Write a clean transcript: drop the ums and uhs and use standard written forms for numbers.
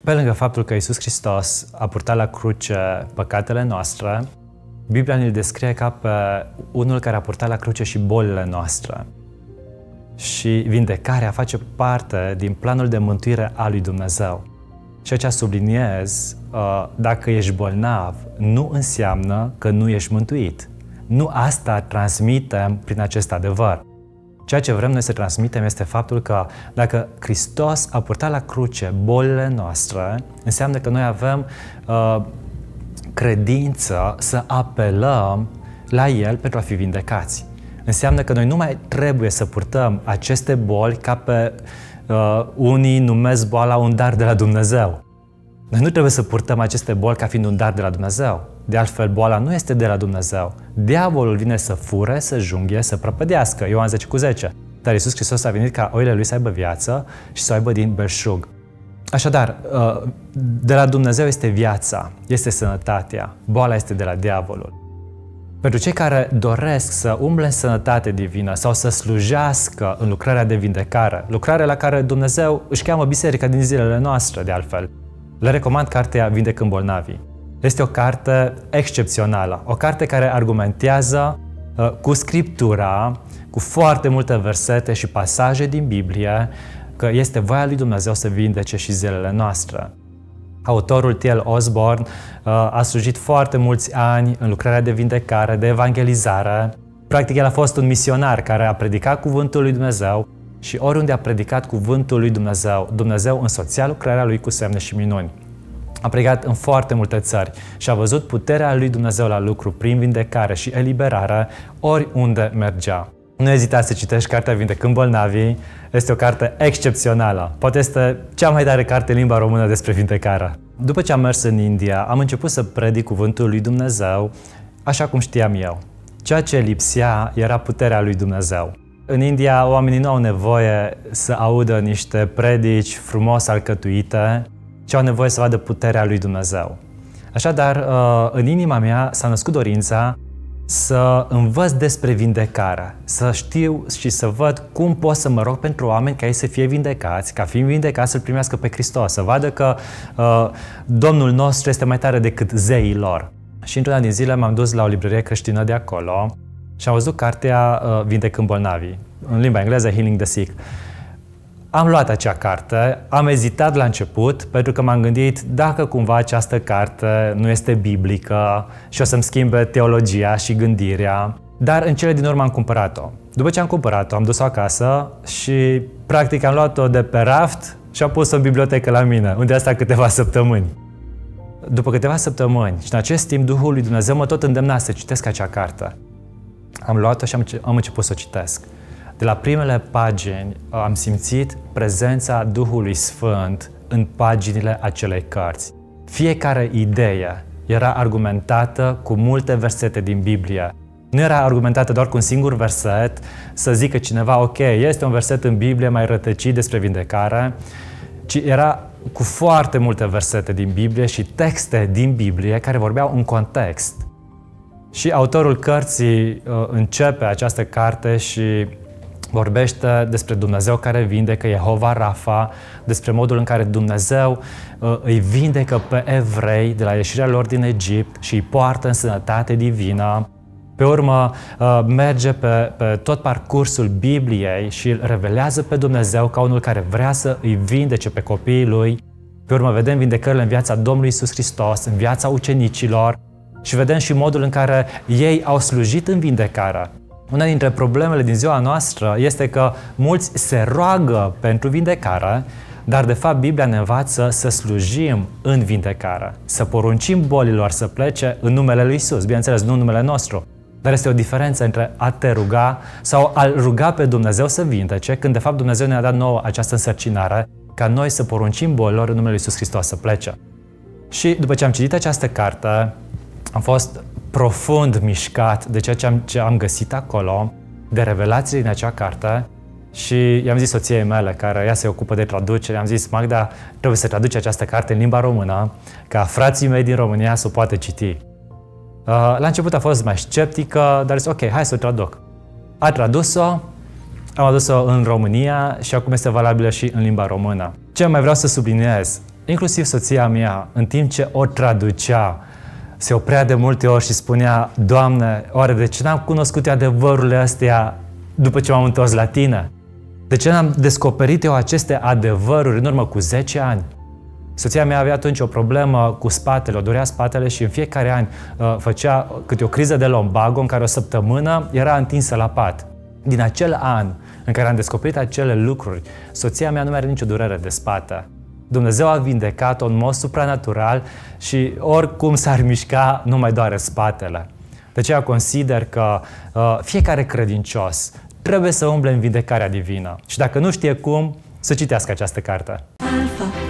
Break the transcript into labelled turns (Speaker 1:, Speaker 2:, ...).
Speaker 1: Pe lângă faptul că Iisus Hristos a purtat la cruce păcatele noastre, Biblia ne descrie ca pe unul care a purtat la cruce și bolile noastre. Și vindecarea face parte din planul de mântuire al lui Dumnezeu. Și aici subliniez, dacă ești bolnav, nu înseamnă că nu ești mântuit. Nu asta transmitem prin acest adevăr. Ceea ce vrem noi să transmitem este faptul că dacă Hristos a purtat la cruce bolile noastre, înseamnă că noi avem credință să apelăm la El pentru a fi vindecați. Înseamnă că noi nu mai trebuie să purtăm aceste boli ca pe unii numesc boala un dar de la Dumnezeu. Noi nu trebuie să purtăm aceste boli ca fiind un dar de la Dumnezeu. De altfel, boala nu este de la Dumnezeu. Diavolul vine să fure, să junghe, să prăpădească. Ioan 10:10. Dar Iisus Hristos a venit ca oile Lui să aibă viață și să o aibă din belșug. Așadar, de la Dumnezeu este viața, este sănătatea. Boala este de la diavolul. Pentru cei care doresc să umble în sănătate divină sau să slujească în lucrarea de vindecare, lucrarea la care Dumnezeu își cheamă biserica din zilele noastre, de altfel, le recomand cartea Vindecând bolnavii. Este o carte excepțională, o carte care argumentează cu Scriptura, cu foarte multe versete și pasaje din Biblie, că este voia lui Dumnezeu să vindece și zilele noastre. Autorul T.L. Osborne a slujit foarte mulți ani în lucrarea de vindecare, de evangelizare. Practic, el a fost un misionar care a predicat cuvântul lui Dumnezeu și oriunde a predicat cuvântul lui Dumnezeu, Dumnezeu însoțea lucrarea lui cu semne și minuni. A predicat în foarte multe țări și a văzut puterea lui Dumnezeu la lucru prin vindecare și eliberare oriunde mergea. Nu ezita să citești cartea Vindecând bolnavii, este o carte excepțională. Poate este cea mai tare carte în limba română despre vindecare. După ce am mers în India, am început să predic cuvântul lui Dumnezeu așa cum știam eu. Ceea ce lipsea era puterea lui Dumnezeu. În India, oamenii nu au nevoie să audă niște predici frumos alcătuite, ci au nevoie să vadă puterea lui Dumnezeu. Așadar, în inima mea s-a născut dorința să învăț despre vindecare, să știu și să văd cum pot să mă rog pentru oameni ca ei să fie vindecați, ca fiind vindecați să-L primească pe Hristos, să vadă că Domnul nostru este mai tare decât zeii lor. Și într-una din zile m-am dus la o librărie creștină de acolo și am văzut cartea Vindecând bolnavii, în limba engleză Healing the Sick. Am luat acea carte, am ezitat la început pentru că m-am gândit dacă cumva această carte nu este biblică și o să-mi schimbe teologia și gândirea, dar în cele din urmă am cumpărat-o. După ce am cumpărat-o, am dus-o acasă și practic am luat-o de pe raft și am pus-o în bibliotecă la mine, unde a stat câteva săptămâni. După câteva săptămâni și în acest timp Duhul lui Dumnezeu mă tot îndemna să citesc acea carte. Am luat-o și am început să o citesc. De la primele pagini am simțit prezența Duhului Sfânt în paginile acelei cărți. Fiecare idee era argumentată cu multe versete din Biblie. Nu era argumentată doar cu un singur verset, să zică cineva, ok, este un verset în Biblie mai rătăcit despre vindecare, ci era cu foarte multe versete din Biblie și texte din Biblie care vorbeau în context. Și autorul cărții începe această carte și vorbește despre Dumnezeu care vindecă, Jehova Rafa, despre modul în care Dumnezeu îi vindecă pe evrei de la ieșirea lor din Egipt și îi poartă în sănătate divină. Pe urmă, merge pe tot parcursul Bibliei și îl revelează pe Dumnezeu ca unul care vrea să îi vindece pe copiii lui. Pe urmă, vedem vindecările în viața Domnului Iisus Hristos, în viața ucenicilor și vedem și modul în care ei au slujit în vindecare. Una dintre problemele din ziua noastră este că mulți se roagă pentru vindecare, dar de fapt Biblia ne învață să slujim în vindecare, să poruncim bolilor să plece în numele lui Iisus, bineînțeles, nu în numele nostru. Dar este o diferență între a te ruga sau a ruga pe Dumnezeu să vindece, când de fapt Dumnezeu ne-a dat nouă această însărcinare ca noi să poruncim bolilor în numele lui Iisus Hristos să plece. Și după ce am citit această carte, am fost profund mișcat de ceea ce am găsit acolo, de revelații din acea carte și i-am zis soției mele, care ea se ocupă de traducere, i-am zis, Magda, trebuie să traduci această carte în limba română, ca frații mei din România să o poată citi. La început a fost mai sceptică, dar zis, ok, hai să o traduc. A tradus-o, am adus-o în România și acum este valabilă și în limba română. Ce mai vreau să subliniez? Inclusiv soția mea, în timp ce o traducea, se oprea de multe ori și spunea: Doamne, oare de ce n-am cunoscut adevărurile astea după ce m-am întors la Tine? De ce n-am descoperit eu aceste adevăruri în urmă cu 10 ani? Soția mea avea atunci o problemă cu spatele, o durea spatele și în fiecare an făcea câte o criză de lumbago în care o săptămână era întinsă la pat. Din acel an în care am descoperit acele lucruri, soția mea nu mai are nicio durere de spate. Dumnezeu a vindecat-o în mod supranatural și oricum s-ar mișca, nu mai doare spatele. De aceea consider că fiecare credincios trebuie să umble în vindecarea divină. Și dacă nu știe cum, să citească această carte. Alpha.